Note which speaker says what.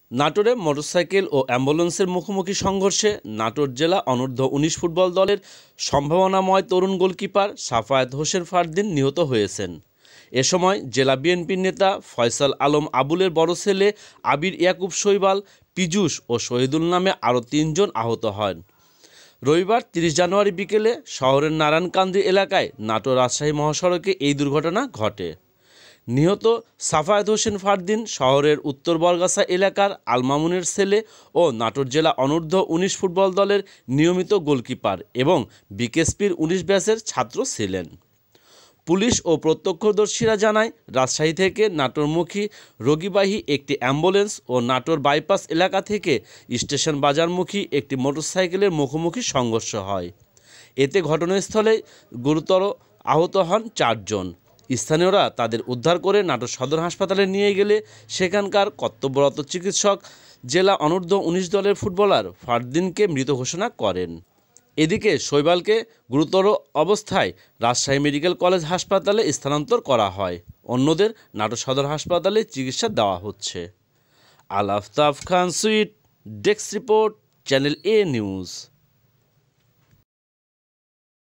Speaker 1: নাটোরে মোটরসাইকেল ও অ্যাম্বুলেন্সের মুখোমুখি সংঘর্ষে নাটোর জেলা অনূর্ধ্ব-১৯ ফুটবল দলের সম্ভাবনাময় তরুণ গোলকিপার সাফায়েত হোসেন ফারদিন নিহত হয়েছেন। এ সময় জেলা বিএনপির নেতা ফয়সাল আলম আবুলের বড় ছেলে আবির ইয়াকুব শৈবাল, পীযূষ ও শহীদুল নামে আরও ৩ জন আহত হন। রবিবার ৩০ জানুয়ারি বিকেলে শহরের নারায়ণকান্দি এলাকায় নাটোর-রাজশাহী মহাসড়কে এই দুর্ঘটনা ঘটে। নিহত সাফায়েত হোসেন ফারদিন শহরের উত্তর বরগাছা এলাকার আলমামুনের ছেলে ও নাটোর জেলা অনূর্ধ্ব-১৯ ফুটবল দলের নিয়মিত গোলকিপার এবং বিকেএসপির ১৯ ব্যাচের ছাত্র ছিলেন। পুলিশ ও প্রত্যক্ষদর্শীরা জানায়, রাজশাহী থেকে নাটোরমুখী রোগীবাহী একটি অ্যাম্বুলেন্স ও নাটোর বাইপাস এলাকা থেকে স্টেশন বাজারমুখী একটি মোটরসাইকেলের মুখোমুখি সংঘর্ষ হয়। এতে ঘটনাস্থলে গুরুতর আহত হন ৪ জন। স্থানীয়রা তাদের উদ্ধার করে নাটোর সদর হাসপাতালে নিয়ে গেলে সেখানকার কর্তব্যরত চিকিৎসক জেলা অনূর্ধ্ব-১৯ দলের ফুটবলার ফারদিনকে মৃত ঘোষণা করেন। এদিকে শৈবালকে গুরুতর অবস্থায় রাজশাহী মেডিকেল কলেজ হাসপাতালে স্থানান্তর করা হয়। অন্যদের নাটোর সদর হাসপাতালে চিকিৎসা দেওয়া হচ্ছে। Al Aftab Khan Sweet, desk report, channel A news.